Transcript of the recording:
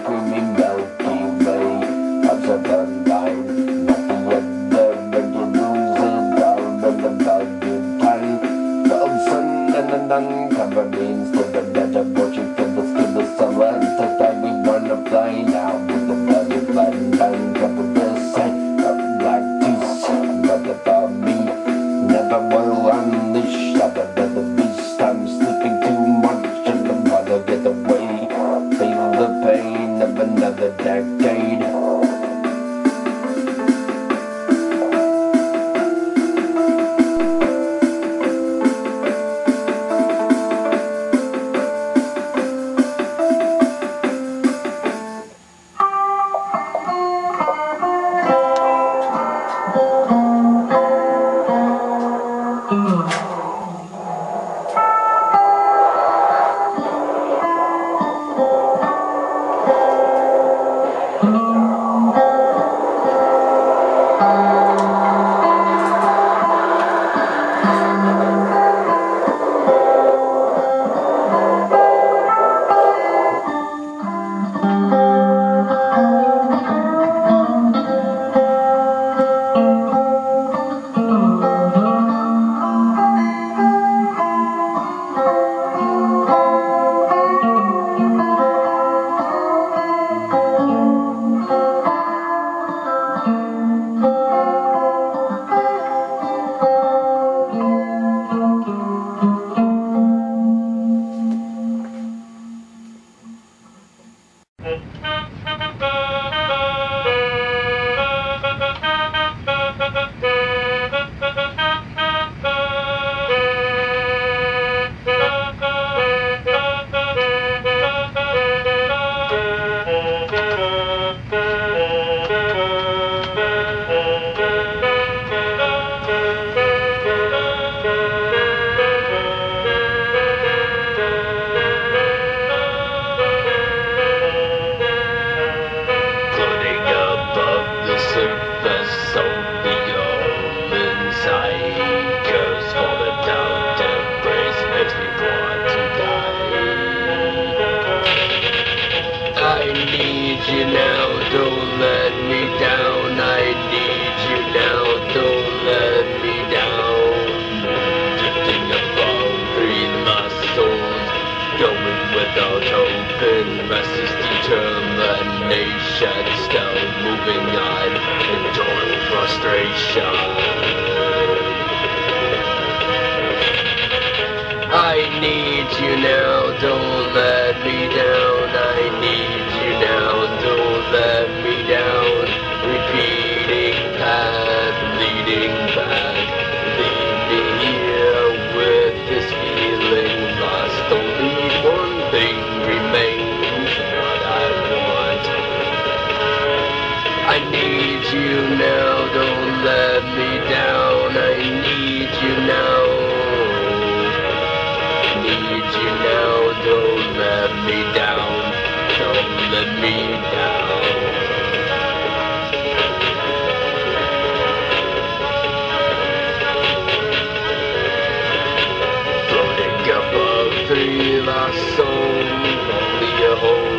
creamy Milky Way of serpentine. Nothing but the bedrooms and down and the valued time. The old sun and the uncovered means to the bed of worship to the summer. The time we wanna fly now with the valued land and cover the sight of black juice. But the thought me never will unleash other than the beast. I'm sleeping too much and I wanna get away. Feel the pain of another decade. You now, don't let me down. I need you now, don't let me down. Drifting above 3 lost souls, going without hope and restless determination. Still moving on, enduring frustration. I need you now, don't let me down. I need you now, don't let me down. Repeating path, leading back. Leave me here with this feeling lost. Only one thing remains, what I want. I need you now, don't let me down. I need you now. Need you now, don't let me down. Don't let me down. Floating above 3 lost souls, only a hole